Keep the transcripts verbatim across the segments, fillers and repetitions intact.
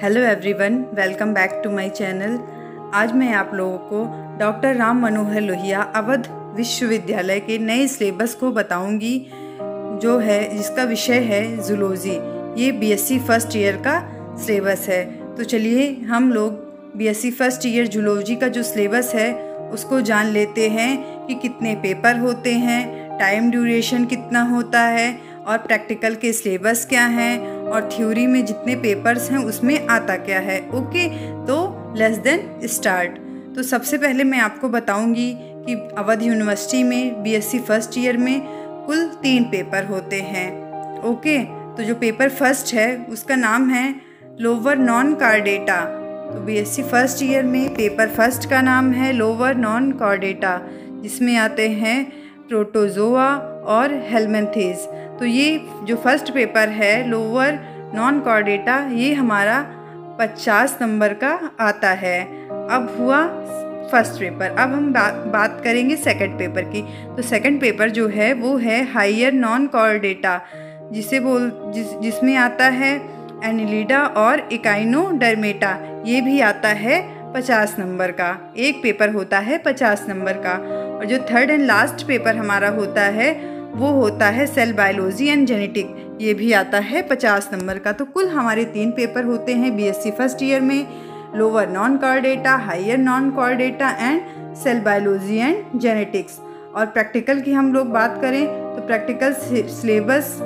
Hello everyone, welcome back to my channel. आज मैं आप लोगों को डॉक्टर राम मनोहर लोहिया अवध विश्वविद्यालय के नए सिलेबस को बताऊंगी, जो है जिसका विषय है जूलॉजी। ये बीएससी फर्स्ट ईयर का सिलेबस है। तो चलिए हम लोग बीएससी फर्स्ट ईयर जूलॉजी का जो सिलेबस है उसको जान लेते हैं कि कितने पेपर होते हैं, टाइम ड्यूरेशन कितना होता है और प्रैक्टिकल के सिलेबस क्या हैं और थ्योरी में जितने पेपर्स हैं उसमें आता क्या है। ओके, तो लेट्स देन स्टार्ट। तो सबसे पहले मैं आपको बताऊंगी कि अवध यूनिवर्सिटी में बीएससी फर्स्ट ईयर में कुल तीन पेपर होते हैं। ओके, तो जो पेपर फर्स्ट है उसका नाम है लोअर नॉन कॉर्डेटा। तो बीएससी फर्स्ट ईयर में पेपर फर्स्ट का नाम है लोअर नॉन कॉर्डेटा, जिसमें आते हैं प्रोटोजोआ और हेलमिंथेस। तो ये जो फर्स्ट पेपर है लोअर नॉन कॉर्डेटा, ये हमारा पचास नंबर का आता है। अब हुआ फर्स्ट पेपर। अब हम बा, बात करेंगे सेकंड पेपर की। तो सेकंड पेपर जो है वो है हायर नॉन कॉर्डेटा, जिसे बोल जिस जिसमें आता है एनिलिडा और इकाइनोडर्मेटा। ये भी आता है पचास नंबर का। एक पेपर होता है पचास नंबर का। और जो थर्ड एंड लास्ट पेपर हमारा होता है वो होता है सेल बायोलॉजी एंड जेनेटिक। ये भी आता है पचास नंबर का। तो कुल हमारे तीन पेपर होते हैं बीएससी फर्स्ट ईयर में, lower non chordata, higher non chordata and cell biology and genetics. और प्रैक्टिकल की हम लोग बात करें तो practical syllabus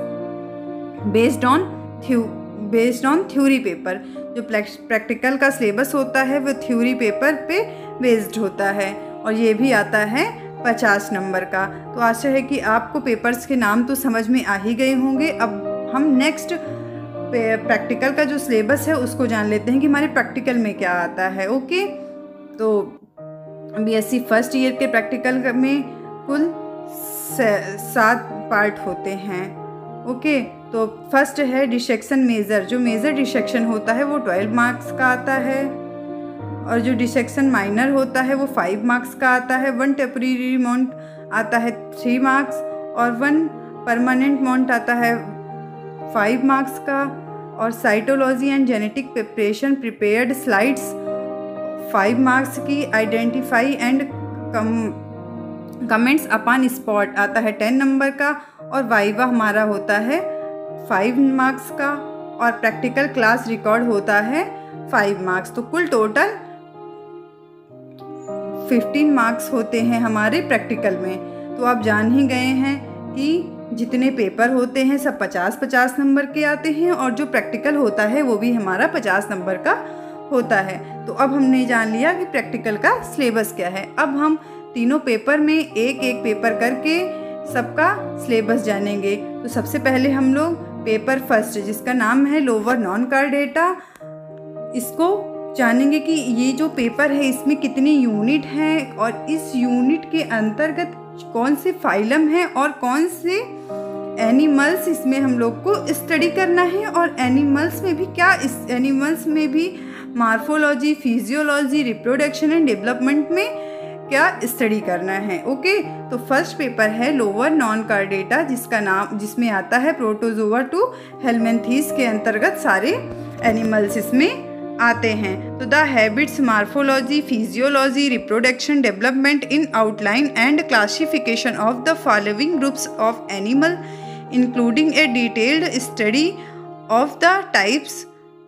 based on theory based on theory paper. जो प्रैक्टिकल का सिलेबस होता है वो थ्योरी पेपर पे बेस्ड होता है और ये भी आता है पचास नंबर का। तो आशा है कि आपको पेपर्स के नाम तो समझ में आ ही गए होंगे। अब हम नेक्स्ट प्रैक्टिकल का जो सिलेबस है उसको जान लेते हैं कि हमारे प्रैक्टिकल में क्या आता है। ओके, तो बीएससी फर्स्ट ईयर के प्रैक्टिकल में कुल सात पार्ट होते हैं। ओके, तो फर्स्ट है डिसेक्शन मेजर। जो मेजर डिसेक्शन होता है वो ट्वेल्व मार्क्स का आता है और जो डिसेक्शन माइनर होता है वो फाइव मार्क्स का आता है। वन टेम्परेरी माउंट आता है थ्री मार्क्स और वन परमानेंट माउंट आता है फाइव मार्क्स का। और cytology and genetic preparation prepared slides five marks की। Identify and comments upon spot आता है टेन नंबर का। और वाइवा हमारा होता है फाइव मार्क्स का और प्रैक्टिकल क्लास रिकॉर्ड होता है फाइव मार्क्स। तो कुल टोटल फिफ्टीन मार्क्स होते हैं हमारे प्रैक्टिकल में। तो आप जान ही गए हैं कि जितने पेपर होते हैं सब पचास पचास नंबर के आते हैं और जो प्रैक्टिकल होता है वो भी हमारा पचास नंबर का होता है। तो अब हमने जान लिया कि प्रैक्टिकल का सिलेबस क्या है। अब हम तीनों पेपर में एक एक पेपर करके सबका सिलेबस जानेंगे। तो सबसे पहले हम लोग पेपर फर्स्ट, जिसका नाम है लोअर नॉन कॉर्डेटा, इसको जानेंगे कि ये जो पेपर है इसमें कितनी यूनिट हैं और इस यूनिट के अंतर्गत कौन से फाइलम हैं और कौन से एनिमल्स इसमें हम लोग को स्टडी करना है। और एनिमल्स में भी क्या, इस एनिमल्स में भी morphology, physiology, reproduction and development में क्या स्टडी करना है। ओके, तो फर्स्ट पेपर है लोअर नॉन कॉर्डेटा, जिसका नाम जिसमें आता है प्रोटोजोआ टू हेलमिंथेस के अंतर्गत सारे एनिमल्स इसमें आते हैं। तो the habits, morphology, physiology, reproduction, development in outline and classification of the following groups of animal including a detailed study of the types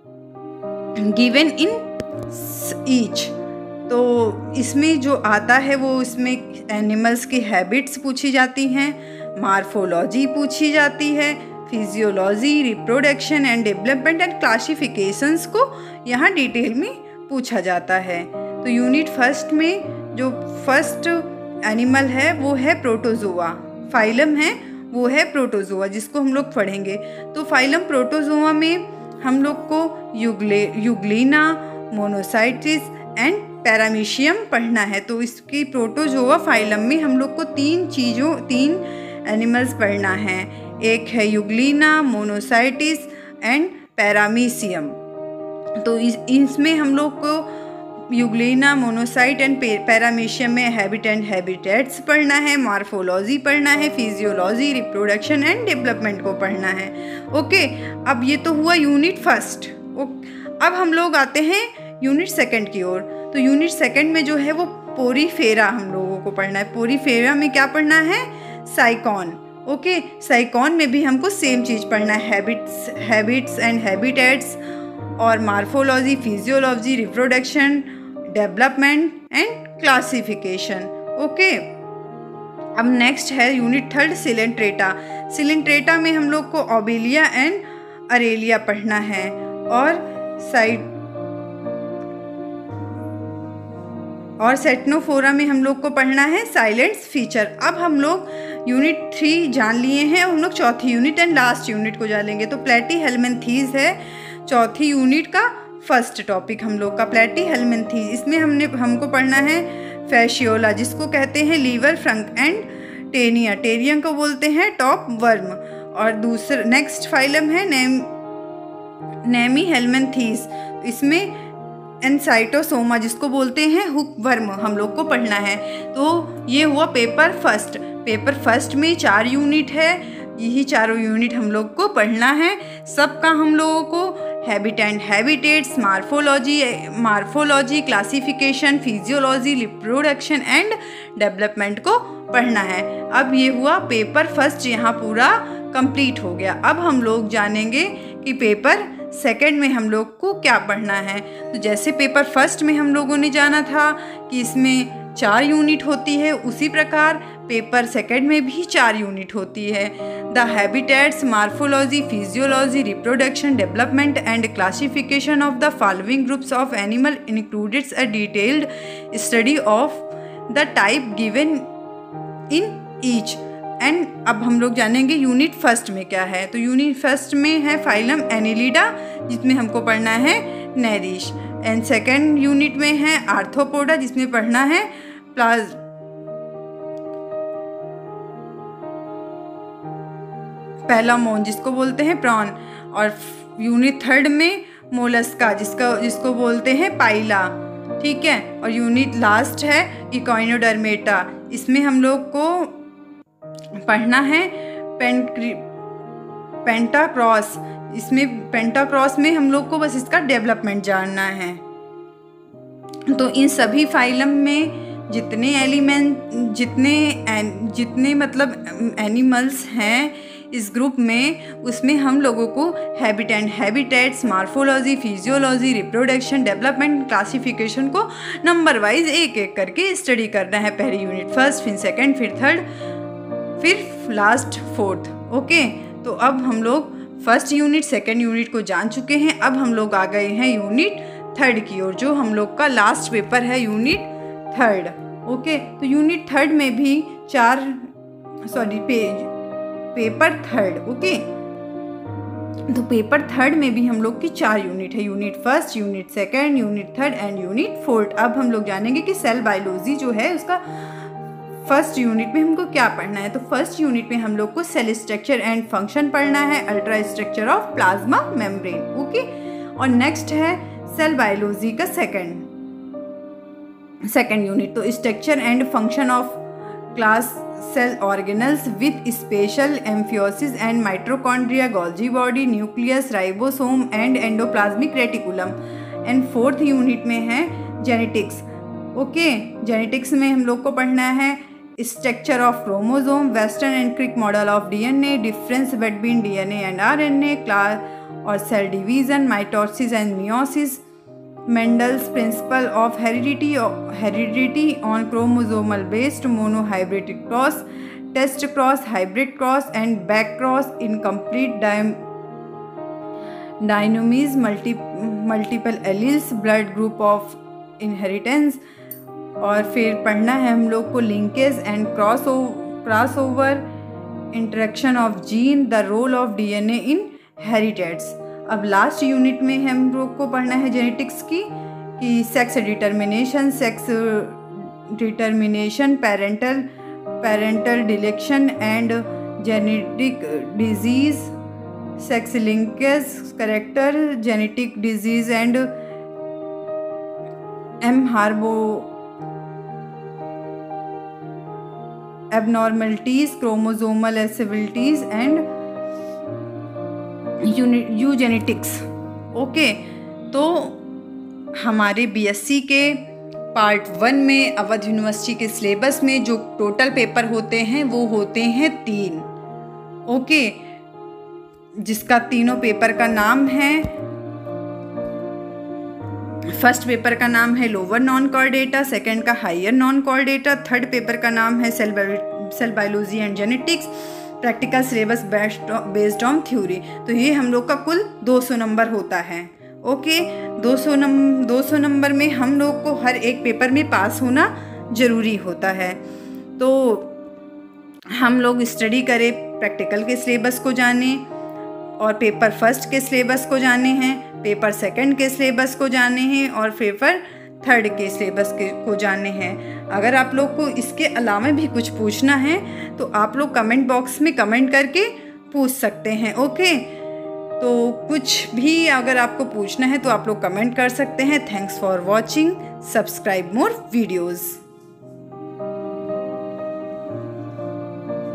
given in each. तो इसमें जो आता है वो इसमें एनिमल्स की हैबिट्स पूछी जाती हैं, मार्फोलॉजी पूछी जाती है, physiology, reproduction and development and classifications को यहाँ डिटेल में पूछा जाता है। तो यूनिट फर्स्ट में जो फर्स्ट एनिमल है वो है प्रोटोजोआ। फाइलम है वो है प्रोटोजोआ, जिसको हम लोग पढ़ेंगे। तो फाइलम प्रोटोजोआ में हम लोग को euglena euglena, monocystis and paramecium पढ़ना है। तो इसकी प्रोटोजोआ फाइलम में हम लोग को तीन चीज़ों तीन एनिमल्स पढ़ना है। एक है यूग्लिना, मोनोसाइटिस एंड पैरामीशियम। तो इस इसमें हम लोग को यूग्लिना, मोनोसाइट एंड पैरामीशियम में हैबिट एंड हैबिटेट्स पढ़ना है, मार्फोलॉजी पढ़ना है, फिजियोलॉजी, रिप्रोडक्शन एंड डेवलपमेंट को पढ़ना है। ओके, अब ये तो हुआ यूनिट फर्स्ट। अब हम लोग आते हैं यूनिट सेकंड की ओर। तो यूनिट सेकंड में जो है वो पोरीफेरा हम लोगों को पढ़ना है। पोरीफेरा में क्या पढ़ना है? साइकॉन। ओके, साइकॉन में भी हमको सेम चीज़ पढ़ना है, हैबिट्स हैबिट्स एंड हैबिटेट्स और morphology, physiology, reproduction, development and classification. Okay, अब नेक्स्ट है यूनिट थर्ड सिलेंट्रेटा। सिलेंट्रेटा में हम लोग को ओबेलिया एंड अरेलिया पढ़ना है और साइड और सेटनोफोरा में हम लोग को पढ़ना है साइलेंस फीचर। अब हम लोग यूनिट थ्री जान लिए हैं, हम लोग चौथी यूनिट एंड लास्ट यूनिट को जानेंगे। तो प्लेटीहेल्मिन्थीज है चौथी यूनिट का फर्स्ट टॉपिक हम लोग का, प्लेटीहेल्मिन्थीज। इसमें हमने हमको पढ़ना है फैशियोला, जिसको कहते हैं लीवर, फ्रंक एंड टेनिया। टेरियम को बोलते हैं टॉप वर्म। और दूसरा नेक्स्ट फाइलम है नेम नेमीहेल्मिन्थीज। इसमें एनसाइटोसोमा, जिसको बोलते हैं हुक वर्म, हम लोग को पढ़ना है। तो ये हुआ पेपर फर्स्ट। पेपर फर्स्ट में चार यूनिट है, यही चारों यूनिट हम लोग को पढ़ना है। सबका हम लोगों को habit and habitats, morphology morphology classification, physiology, reproduction and development को पढ़ना है। अब ये हुआ पेपर फर्स्ट, यहाँ पूरा कंप्लीट हो गया। अब हम लोग जानेंगे कि पेपर सेकंड में हम लोग को क्या पढ़ना है। तो जैसे पेपर फर्स्ट में हम लोगों ने जाना था कि इसमें चार यूनिट होती है, उसी प्रकार पेपर सेकंड में भी चार यूनिट होती है। The habitats, morphology, physiology, reproduction, development and classification of the following groups of animal includes a detailed study of the type given in each. And अब हम लोग जानेंगे यूनिट फर्स्ट में क्या है। तो यूनिट फर्स्ट में है फाइलम एनिलिडा, जिसमें हमको पढ़ना है नैरिश। एंड सेकेंड यूनिट में है आर्थ्रोपोडा, जिसमें पढ़ना है प्लाज पैलामोन, जिसको बोलते हैं प्रॉन। और यूनिट थर्ड में मोलस्का, जिसका जिसको बोलते हैं पाइला। ठीक है, और यूनिट लास्ट है इकोइनोडर्मेटा। इसमें हम लोग को पढ़ना है पेंट्री पेंटाक्रॉस। इसमें पेंटाक्रॉस में हम लोग को बस इसका डेवलपमेंट जानना है। तो इन सभी फाइलम में जितने एलिमेंट जितने एन, जितने मतलब एनिमल्स हैं इस ग्रुप में, उसमें हम लोगों को habit and habitats, morphology, physiology, reproduction, development, classification को नंबर वाइज एक एक करके स्टडी करना है। पहली यूनिट फर्स्ट, फिर सेकंड, फिर थर्ड, फिर लास्ट फोर्थ। ओके, तो अब हम लोग फर्स्ट यूनिट सेकंड यूनिट को जान चुके हैं। अब हम लोग आ गए हैं यूनिट थर्ड की ओर, जो हम लोग का लास्ट पेपर है यूनिट थर्ड। ओके, तो यूनिट थर्ड में भी चार sorry page paper third. Okay, तो पेपर थर्ड में भी हम लोग की चार यूनिट है, unit first, unit second, unit third and unit fourth. अब हम लोग जानेंगे कि सेल बायोलॉजी जो है उसका फर्स्ट यूनिट में हमको क्या पढ़ना है। तो फर्स्ट यूनिट में हम लोग को सेल स्ट्रक्चर एंड फंक्शन पढ़ना है, ultra structure of plasma membrane. Okay, और नेक्स्ट है सेल बायोलॉजी का सेकंड सेकंड यूनिट। तो structure and function of class cell organelles with special emphasis and mitochondria, Golgi body, nucleus, ribosome and endoplasmic reticulum. And fourth unit में है genetics. Okay, genetics में हम लोग को पढ़ना है structure of chromosome, Watson and Crick model of DNA, difference between DNA and RNA, class और cell division, mitosis and meiosis, Mendel's principle of heredity heredity on chromosomal based monohybrid cross, test cross, hybrid cross and back cross, incomplete dominance, multi multiple alleles, blood group of inheritance. और फिर पढ़ना है हम लोग को linkage and cross cross over, interaction of gene, the role of DNA in heredity. अब last unit में हम लोग को पढ़ना है जेनेटिक्स की कि sex determination, sex determination, parental parental deletion and genetic disease, sex linkage, character, genetic disease and एम हार्बो abnormalities, chromosomal assemblies and eugenetics. ओके, तो हमारे बीएससी के पार्ट वन में अवध यूनिवर्सिटी के सिलेबस में जो टोटल पेपर होते हैं वो होते हैं तीन। ओके, जिसका तीनों पेपर का नाम है, फर्स्ट पेपर का नाम है lower non chordata, second का higher non chordata, third paper का नाम है cell cell biology and genetics, practical syllabus based on theory. तो ये हम लोग का कुल दो सौ नंबर होता है। ओके, दो सौ नंबर दो सौ नंबर में हम लोग को हर एक पेपर में पास होना ज़रूरी होता है। तो हम लोग स्टडी करें, प्रैक्टिकल के सिलेबस को जाने और पेपर फर्स्ट के सिलेबस को जाने हैं, पेपर सेकंड के सिलेबस को जाने हैं और पेपर थर्ड के सिलेबस के को जाने हैं। अगर आप लोग को इसके अलावा भी कुछ पूछना है तो आप लोग कमेंट बॉक्स में कमेंट करके पूछ सकते हैं। ओके, तो कुछ भी अगर आपको पूछना है तो आप लोग कमेंट कर सकते हैं। Thanks for watching, subscribe more videos.